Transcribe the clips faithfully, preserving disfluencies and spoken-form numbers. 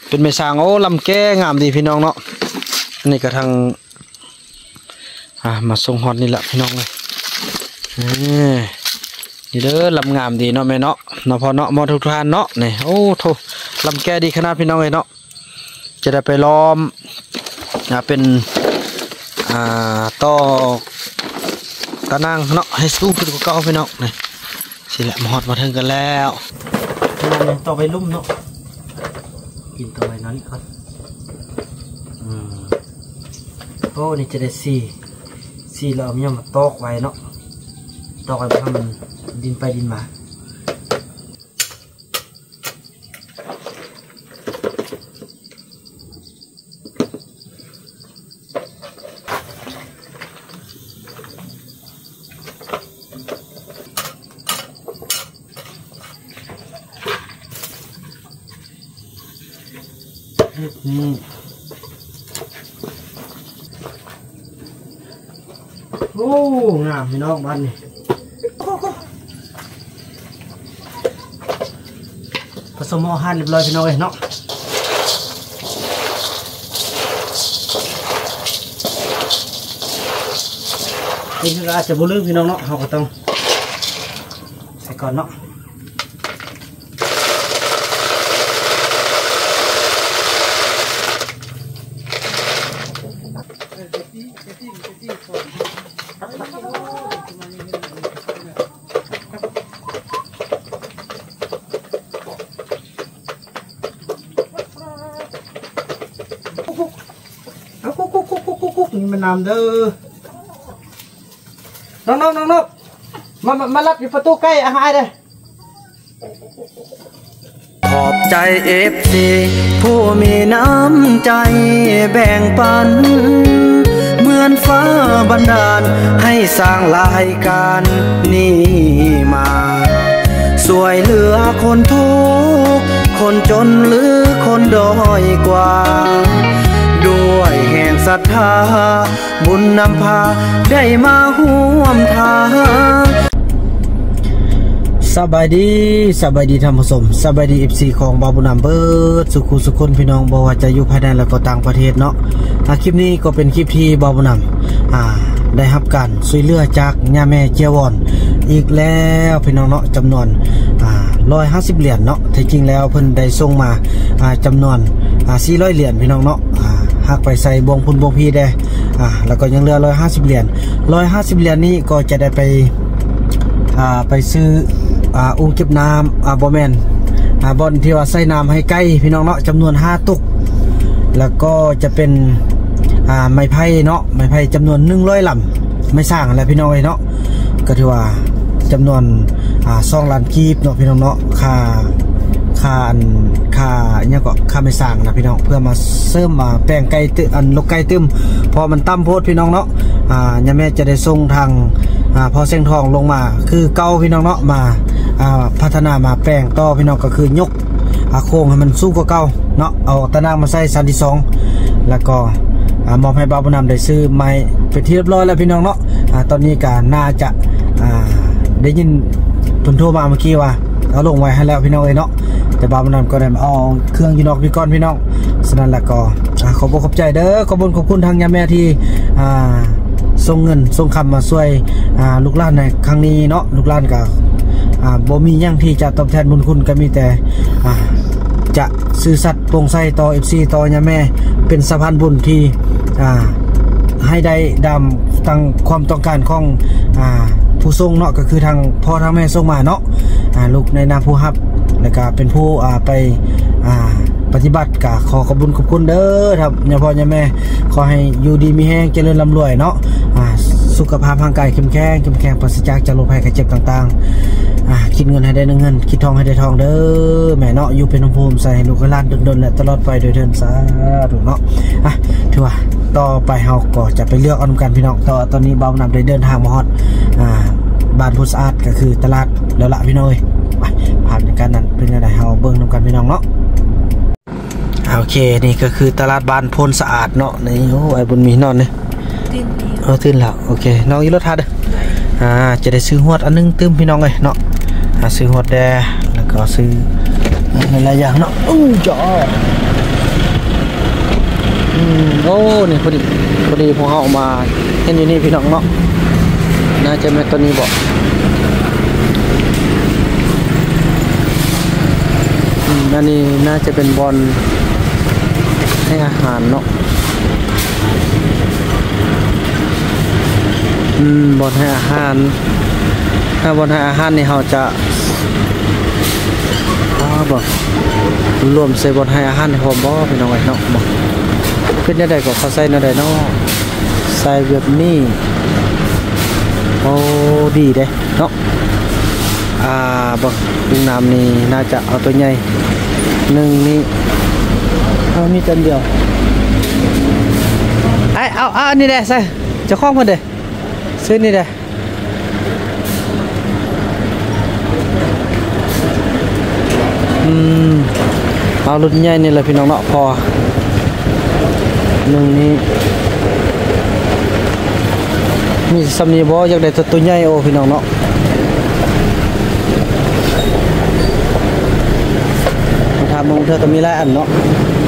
เป็นไม้สร้างโอ้ลำแก้งามดีพี่น้องเนาะอันนี้ก็ทางอ่ามาส่งฮอตนี่แหละพี่น้องเลยนี่เด้อลำงามดีเนาะแม่เนาะเนาะพอเนาะมอทุกท่านเนาะนี่โอ้โถลำแก้ดีขนาดพี่น้องเลยเนาะจะได้ไปล้อมอ่าเป็นอ่าต่อตะนางเนาะให้สูงขึ้นกว่าเก่าพี่น้องนี่สิแหละมาฮอตมาถึงกันแล้วนี่ต่อไปลุ่มเนาะกินต่อไปนั้นก่อนอืมโอ้นี่จะได้สี่สี่เราเอาเนี่ยมาตอกไว้เนาะตอกไว้เพราะมันดินไปดินมานี่โอ้งามพี่น้องบ้านนี่ผสมอาหารเรียบร้อยพี่น้องเลยเนาะนี่คืออาจจะบุลึกพี่น้องเนาะเราก็ต้องใส่ก่อนเนาะนี่มันน้ำเด้อน้องน้องน้องน้องมามามารับอยู่ประตูใกล้อาหารเลยขอบใจเอฟซีผู้มีน้ำใจแบ่งปันเหมือนฟ้าบันดาลให้สร้างรายการนี้มาสวยเหลือคนทุกข์คนจนหรือคนด้อยกว่าด้วยแห่งศรัทธาบุญนำพาได้มาห่วมทางสบายดีสบายดีท่านผู้ชมสบายดีเอฟซีของบาบุญนำเบิร์ดสุขุสุขคนพี่น้องบอกว่าจะอยู่ภายในและก็ต่างประเทศเนาะคลิปนี้ก็เป็นคลิปที่บาบุญนำอ่าได้รับการช่วยเหลือจากย่าแม่เจียวอนอีกแล้วพี่น้องเนาะจำนวนอ่าร้อยห้าสิบเหรียญเนาะแท้จริงแล้วเพิ่นได้ส่งมาอ่าจำนวนอ่าสี่ร้อยเหรียญพี่น้องเนาะอ่าหากไปใส่บวงพุนบวงพีได้อ่าแล้วก็ยังเหลือร้อยห้าสิบเหรียญร้อยห้าสิบเหรียญนี้ก็จะได้ไปอ่าไปซื้ออ่าอุ้งเก็บน้ำอ่าบอแมนอ่าบอลที่ว่าใส่น้ำให้ใกล้พี่น้องเนาะจำนวนห้าตุกแล้วก็จะเป็นอ่าไม้ไผ่เนาะไม้ไผ่จำนวนหนึ่งร้อยลำไม่สร้างอะไรพี่น้องเลยเนาะก็ถือว่าจำนวนอ่าสองล้านกีบเนาะพี่น้องเนาะค่าค่าค่าเนี่ยก็ค่าไม่สร้างนะพี่น้องเพื่อมาเสริมมาแป้งไก่ตึอันลกไก่ตึมพอมันตั้มโพดพี่น้องเนาะอ่าย่าแม่จะได้ส่งทางอ่าพอเส้นทองลงมาคือเก้าพี่น้องเนาะมาอ่าพัฒนามาแป้งต่อพี่น้องก็คือยกอาโค้งให้มันสู้กว่าเก้าเนาะเอาตะนางมาใส่สันที่สองแล้วก็มอบให้บาบุญนำได้ซื้อไม้เป็นที่เรียบร้อยแล้วพี่น้องเนาะอ่าตอนนี้ก็น่าจะอ่าได้ยินทุนโทรมาเมื่อกี้ว่าเอาลงไว้ให้แล้วพี่น้องเลยเนาะแต่บาบุญนำก็ได้มาเอาเครื่องยูนอกพี่ก้อนพี่น้องฉะนั้นแล้วก็ขอบคุณขอบใจเด้อขอบคุณขอบคุณทางย่าแม่ที่อ่าส่งเงินส่งคำมาช่วยอ่าลูกหลานในครั้งนี้เนาะลูกหลานก็อ่าบ่มีอย่างที่จะตอบแทนบุญคุณก็มีแต่อ่าจะซื่อสัตย์โปร่งใสต่อ เอฟ ซี ต่อย่าแม่เป็นสะพานบุญที่อ่าให้ได้ดำตั้งความต้องการของอ่าผู้ส่งเนาะก็คือทางพ่อทางแม่ส่งมาเนาะอ่าลูกในนามผู้รับแล้วก็เป็นผู้อ่าไปอ่าปฏิบัติก็ขอขอบคุณขอบคุณเด้อครับย่าพ่อย่าแม่ขอให้อยู่ดีมีแห้งเจริญร่ำรวยเนาะอ่าสุขภาพร่างกายเข้มแข็งเข้มแข็งปราศจากจากโรคภัยไข้เจ็บต่างๆอ่าคิดเงินให้ได้เงินคิดทองให้ได้ทองเด้อแม่เนาะอยู่เป็นน้ำภูมิใส่ลูกหลานดนๆและตลอดไปโดยเดินสาธุเนาะอ่ะถือว่าต่อไปเฮาก็จะไปเลือกเอานำกันพี่น้องต่อตอนนี้เบาหนำได้เดินทางมาฮอดอ่าบ้านพุทธสะอาดก็คือตลาดแล้วละพี่น้องผ่านในการนั้นเป็นอะไรเฮาเบิ่งนำกันพี่น้องเนาะโอเคนี่ก็คือตลาดบ้านพลสะอาดเนาะนี่โอ้ไอ้บุญมีนอนเนี่ยตื่นเออตื่นแล้วโอเคน้องยีรถทัดอ่าจะได้ซื้อหวดอันนึงตื้มพี่น้องเลยเนาะซื้อหวดแดแล้วก็ซื้อหลายอย่างเนาะอู้จ๋ออืมโอ้นี่พอดีพอดีพอเขาออกมาเห็นอยู่นี่พี่น้องเนาะน่าจะเป็นตัวนี้บอกอืมนั่นนี่น่าจะเป็นบอลให้อาหารเนาะอืมบอลให้อาหารถ้าบอลให้อาหารนี่เขาจะอ๋อบอกรวมใส่บอลให้อาหารในหอมบ่พี่น้องไอ้เนาะบอกเป็นยังไงก็เขาใส่ยังไงเนาะใส่แบบนี้โอ้ดีเด้เนาะอ่าบอกลุงน้ำนี่น่าจะเอาตัวใหญ่หนึ่งนี่เอามีตัวเดียวไอเอาเอาอันนี้แหละใส่จะคล้องมันเด้ซื้อนี่แหละอืมเอารุ่นใหญ่นี่แหละพี่น้องเนาะพอหนึ่งนี้มีสำนีบ่อยากได้ตัวตัวใหญ่โอ้พี่น้องเนาะมาทำมงเธอก็มีหลายอันเนาะ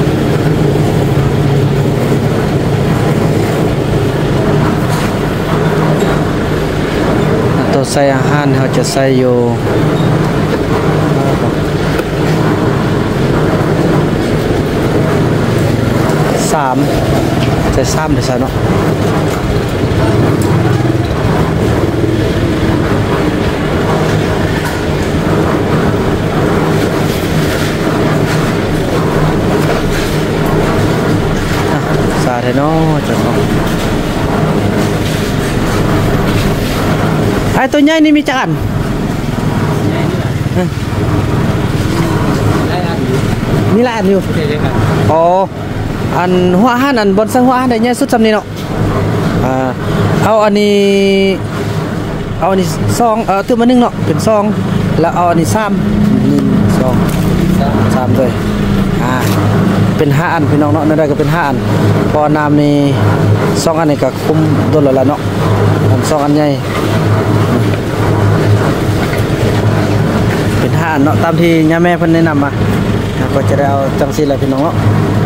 ตัวใส่อาหารเขาจะใส่อยู่สามใส่สามเดี๋ยวใส่เนาะสาเทเนาะจังเนาะไอตัวใหญ่นี่มีจักอันมีหลายอันอยู่อ๋ออันหัวอาหารอันบนสังหัวอาหารได้ใหญ่สุดสำนี้เนาะอ่าเอาอันนี้เอาอันนี้ซองเออตื้อมาหนึ่งเนาะเป็นซองแล้วเอาอันนี้สามหนึ่งสองสามเลยอ่าเป็นห้าอันพี่น้องเนาะนั่นได้ก็เป็นห้าอันพอน้ำนี่ซองอันนี้ก็คุมโดนแล้วเนาะอันซองอันใหญ่เป็นห้าอันเนาะตามที่ย่าแม่เพิ่นแนะนำมาก็จะได้เอาจังซี่แหละพี่น้องเนาะ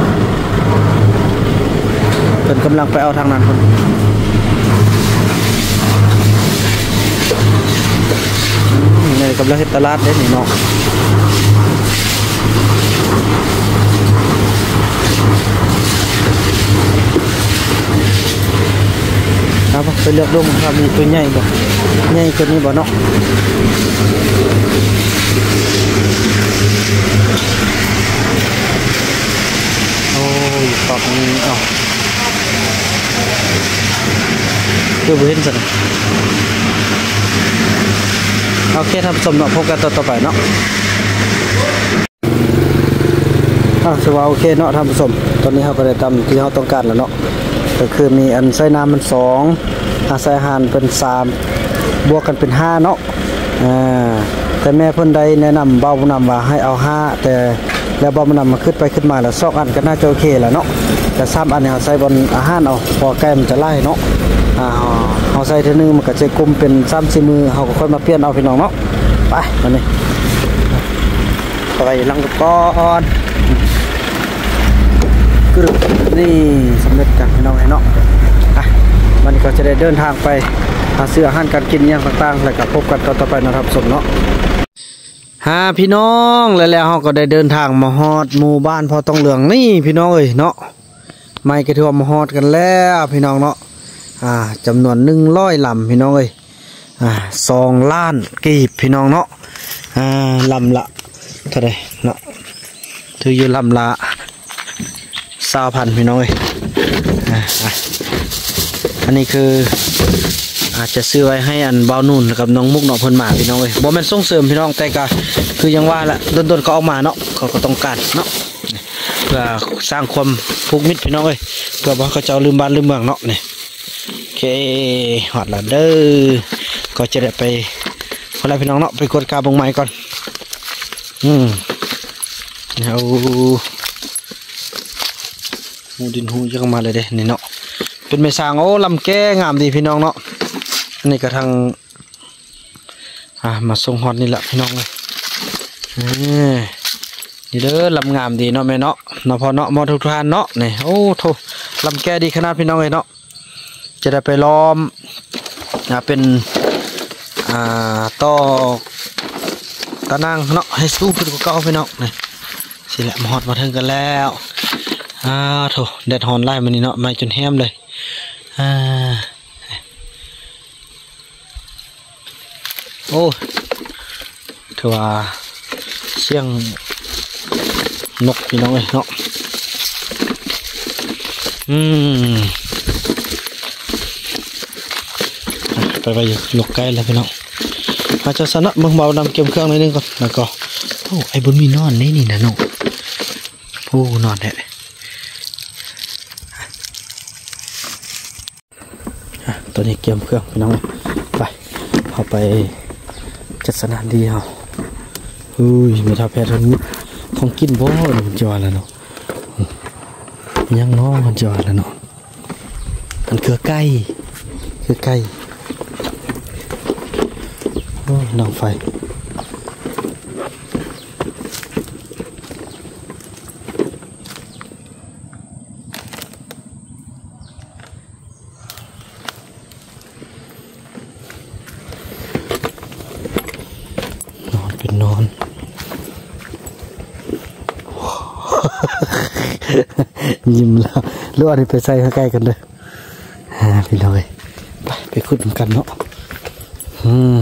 เพิ่นกำลังไปเอาทางนั้นคนนี่กำลังเฮ็ดตลาดเด้นี่เนาะครับไปเลือกดูครับมีตัวใหญ่บ่ใหญ่กว่านี้บ่เนาะโอ้ยปอกนี้เอ้าเดี๋ยวบ่เห็นซะนะโอเคท่านผู้ชมเนาะพบกันต่อๆไปเนาะอ่ะสวัสดีโอเคเนาะท่านผู้ชมตอนนี้เราก็ได้ทำที่เราต้องการแล้วเนาะก็คือมีอันใส่น้ำมันสองอาใส่อาหารเป็นสามบวกกันเป็นห้าเนาะอ่าแต่แม่เพิ่นใดแนะนำเบาบุญนำว่าให้เอาห้าแต่แล้วเบาบุญนำมาขึ้นไปขึ้นมาแล้วสองอันก็น่าจะโอเคแหละเนาะแต่สามอันเนี่ยเราใส่บนอาหารเอาพอใกล้มันจะไล่เนาะอ่าเราใส่เท่านึงมันก็จะกลมเป็นสามสี่มือเราก็ค่อยมาเปลี่ยนเอาพี่น้องเนาะไปมานี่ไปลังกก้อนกรึบนี่สำเร็จกันพี่น้องไอ้เนาะอ่ะมันก็จะได้เดินทางไปหาซื้ออาหารการกินอย่างต่างๆแล้วก็พบกันต่อไปนะครับสมเนาะฮะพี่น้องแล้วแล้วเราก็ได้เดินทางมาฮอดหมู่บ้านพอต้องเหลืองนี่พี่น้องเอ้ยเนาะไม่กระทั่วมาฮอดกันแล้วพี่น้องเนาะอ่าจำนวนหนึ่งร้อยลำพี่น้องเอ้ยอ่าสองล้านกีบพี่น้องเนาะอ่าลำละเท่าไรเนาะถืออยู่ลำละสาวพันพี่น้องเอ้ยอ่าอันนี้คืออาจจะซื้อไว้ให้อันเบานุ่นกับน้องมุกน้องเพิ่นมาพี่น้องเอ้ยบ่แม่นส่งเสริมพี่น้องแต่ก็คือยังว่าละโดนๆก็ออกมาเนาะเขาก็ต้องการเนาะเพื่อสร้างความผูกมิตรพี่น้องเอ้ยเพื่อบ่เขาเจ้าลืมบ้านลืมเมืองเนาะนี่โอเคหอดละเด้อก็จะได้ไปคนละพี่น้องเนาะไปกดกาบงไม้ก่อนอืมเอาหูดินหูยังมาเลยเด้นี่เนาะเป็นไม้สร้างโอ้ลำแก้งามดีพี่น้องเนาะนี่กระทั่งอ่ามาส่งฮอตนี่แหละพี่น้องเลยนี่นี่เด้อลำงามดีเนาะแม่เนาะเนาะพอเนาะมอทุกท่านเนาะนี่โอ้โถลำแก่ดีขนาดพี่น้องเลยเนาะจะได้ไปล้อมอ่าเป็นอ่าต่อตะนางเนาะให้สู้ขึ้นกว่าเก่าพี่น้องนี่สิแหละมาฮอดมาถึงกันแล้วอ่าโถแดดฮอนไล่มานี่เนาะมาจนแห้มเลยอ่าโอ้ถือว่าเสียงนกพี่น้องเลยเนาะอืมไปไปอยู่ลกใกล้แล้วพี่น้องอาจจะสนะมึงเบานำเก็บเครื่องนิดนึงก่อนแล้วก็โอ้ไอ้บุญมีนอนนี่นี่นะน้องโอ้นอนแท้ตอนนี้เก็บเครื่องพี่น้องไปเอาไปจัดสนานดีเอาอุ้ยมีท่าแพทย์ทนของกินบ่มันจะว่าแล้วเนาะยังน้องมันจะว่าแล้วเนาะมันคือไก่คือไก่โอ้ดังไฟนอนเป็นนอนยิ้มแล้วเลือดไปใส่ใกล้กันเลยพี่น้อยไปไปขุดกันเนาะอืม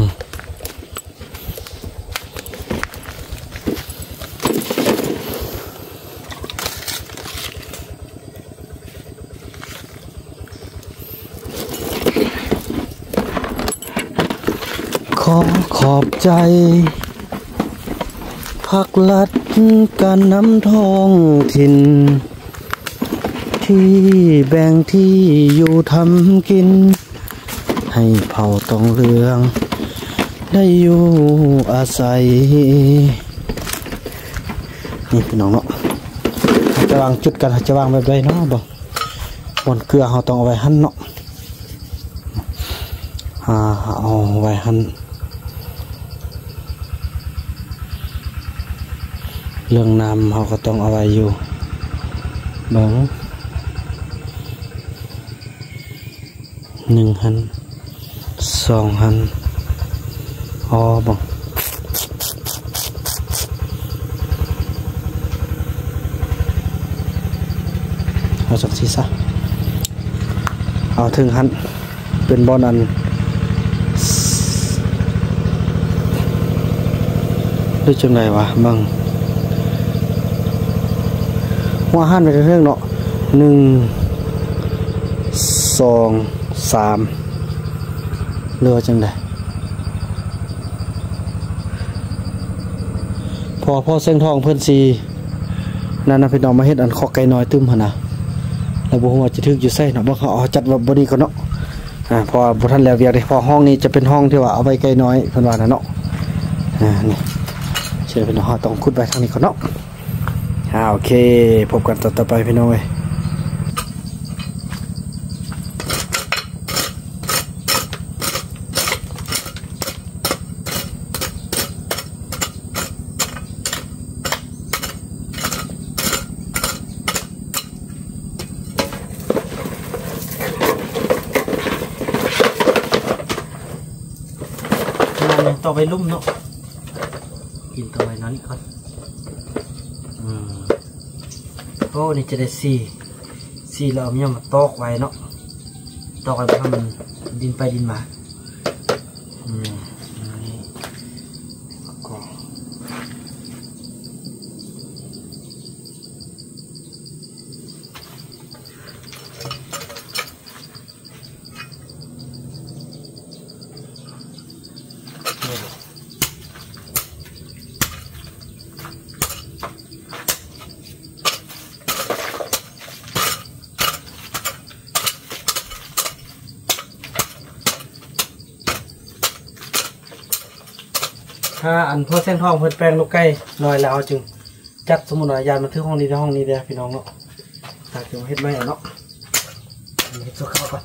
ขอขอบใจพักลัดการน้ำทองถิ่นที่แบ่งที่อยู่ทำกินให้เผ่าตองเรืองได้อยู่อาศัยนี่พี่น้องเนาะจะวางจุดกันจะวางแบบไรเนาะบ่บนเกลือเราต้องเอาไว้หั่นเนาะอ่าเอาไว้หั่นเรื่องน้ำเราก็ต้องเอาไว้อยู่เบิ่งหนึ่งหันสองหันอ๋อบังเอาจากที่ซะเอาถึงหันเป็นบอลอันด้วยจังไรวะบังหัวหันไปเรื่องเนาะหนึ่งสองสามเรือจังไดพอพ่อเส้นทองเพื่อนซีนั่นนะพี่น้องมาเฮ็ดอันขอไก่น้อยตึมหนะแล้วบัวหัวจะทึกอยู่ไส้เนาะบ่เขาเอาจัดว่าบดีก่อนเนาะอ่าพอบุท่านแล้วเวียกเลยพอห้องนี้จะเป็นห้องที่ว่าเอาไว้ไก่น้อยเพิ่นว่านะเนาะอ่านี่เชื่อพี่น้องต้องขุดไปทางนี้ก่อนเนาะอ่าโอเคพบกันต่อต่อไปพี่น้องเว้ยต่อไปลุ่มเนาะกินต่อไปนั้นก่อนอืมโอ้นี่จะได้สี่สี่เราเอาเนี่ยมาตอกไว้เนาะตอกไว้เพราะมันดินไปดินมาอืมนี่ก็ถ้าอันพวกเส้นทองเพิ่นแปลงลูกไก่น้อยแล้วจึงจัดสมุนไพรยานมาถึงห้องนี้ได้ห้องนี้เด้อพี่น้องเนาะถ้าจะเฮ็ดไม่เอาเนาะเฮ็ดสุกเข้าก่อน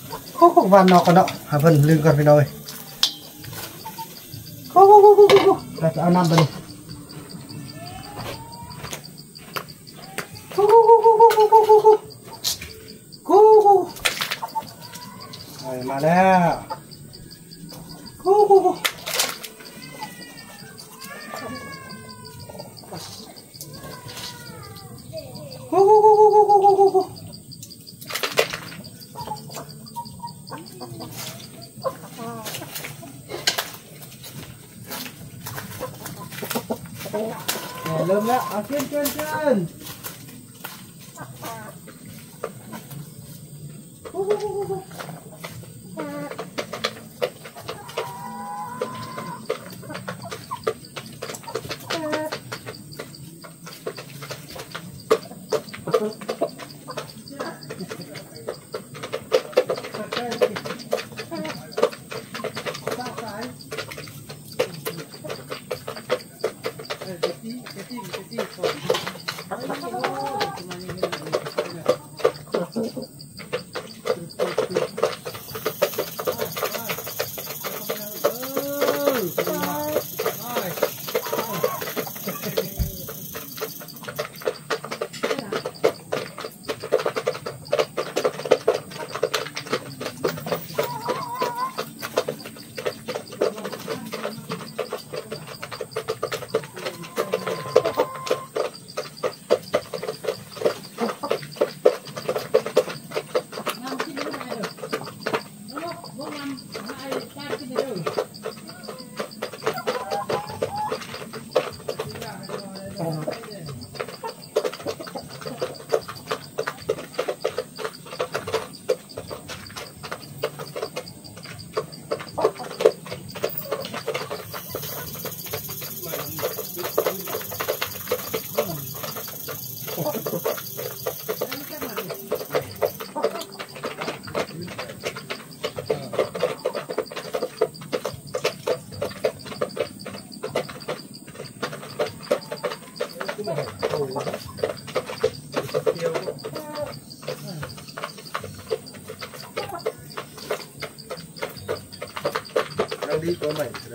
โอ้โหวันนอกกันเนาะหาเพิ่นลืมกันไปหน่อยโอ้โหเราจะเอาน้ำไปเลยโอ้โหโอ้โหมาแล้วโอ้โหโอ้โหโอ้โหโอ้โหโอ้โหโอ้โหเริ่มแล้วเอาขึ้นขึ้นขึ้น đi có bảy đấy.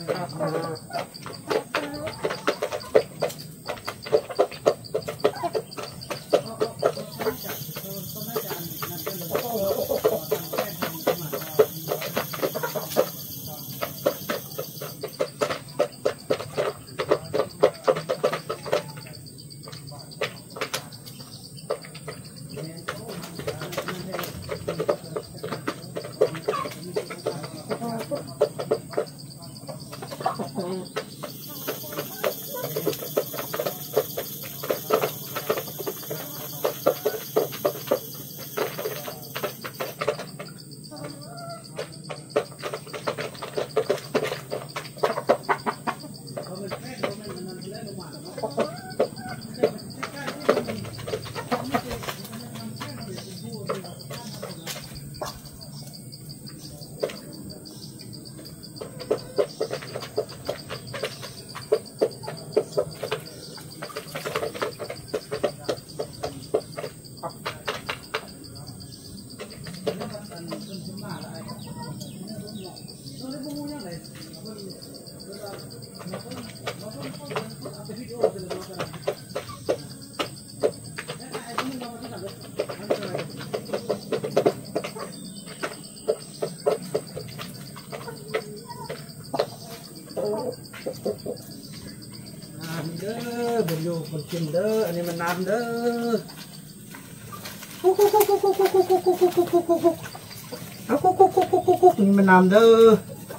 เด้อบนอยู่บนกินเด้ออันนี้มันน้ำเด้อกุ๊กกุ๊กกุ๊กกุ๊กกุ๊กกุ๊กกุ๊กกุ๊กกุ๊กกุ๊กกุ๊กกุ๊กกุ๊กเอากุ๊กกุ๊กกุ๊กกุ๊กกุ๊กกุ๊กนี่มันน้ำเด้อ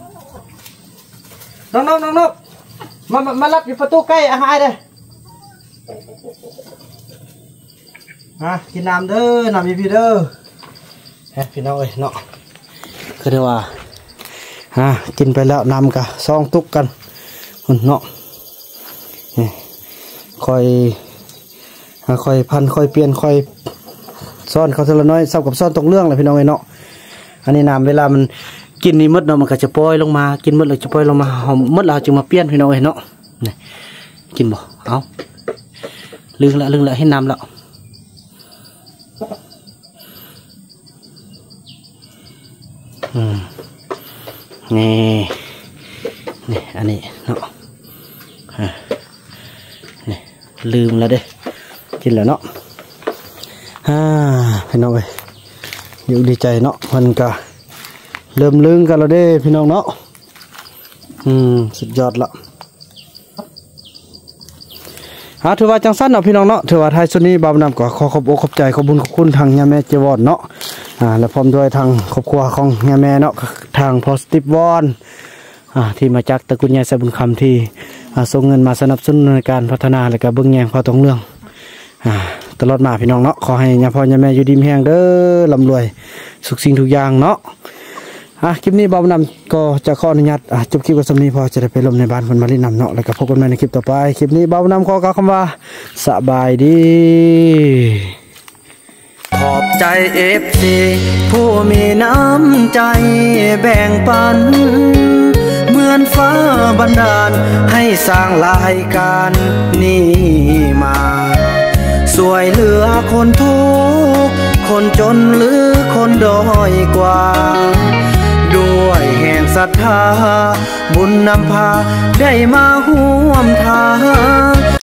น้องน้องน้องน้องมามารับอยู่ประตูใกล้อาหารเลยฮะกินน้ำเด้อน้ำพี่พี่เด้อฮะพี่น้องเอ้ยเนาะคือเดี๋ยวว่าฮะกินไปแล้วน้ำกะซองตุกกันหุ่นเนาะคอยคอยพันคอยเปลี่ยนคอยซ่อนเขาทีละน้อยซับกับซ่อนตรงเรื่องเลยพี่น้องไอ้เนาะอันนี้น้ำเวลามันกินนี่มดเนาะมันก็จะปล่อยลงมากินมดเลยจะปล่อยลงมาหอมมดเราจึงมาเปลี่ยนพี่น้องไอ้เนาะนี่กินบ่เอาลึงละลึงละให้น้ำละอืมนี่นี่อันนี้เนาะนี่ลืมแล้วเด้กินแล้วเนาะฮ่าพี่น้องเอ้ยอยู่ดีใจเนาะมันก็เริ่มลืมกันแล้วเด้พี่น้องเนาะอืมสุดยอดละฮะถือว่าจังสั้นเนาะพี่น้องเนาะถือว่าไทยสุดนี้บาปนำก็ขอขอบอกขอบใจขอบบุญขอบคุณทางยาแม่เจวอนเนาะอ่าและพร้อมด้วยทางครอบครัวของยาแม่เนาะทางพอสติปวอนอ่าที่มาจากตระกูลยายใส่บุญคำที่ส่งเงินมาสนับสนุนในการพัฒนาและก็เบื้องแยงพอตรงเรื่องอ่าตลอดมาพี่น้องเนาะขอให้ยาพ่อยาแม่อยู่ดีมีแห้งเด้อลำรวยสุขสิ่งทุกอย่างเนาะอ่ะคลิปนี้บ่าวนำก็จะขออนุญาตอ่ะจบคลิปกับสำนีพอจะได้ไปลมในบ้านคนมาลินำเนาะแล้วก็พบกันใหม่ในคลิปต่อไปคลิปนี้บ่าวนำขอกล่าวคำว่าสบายดีขอบใจเอฟซีผู้มีน้ำใจแบ่งปันเหมือนฟ้าบันดาลให้สร้างรายการนี้มาสวยเหลือคนทุกข์คนจนหรือคนด้อยกว่าด้วยแห่งศรัทธาบุญนำพาได้มาห่วมทาง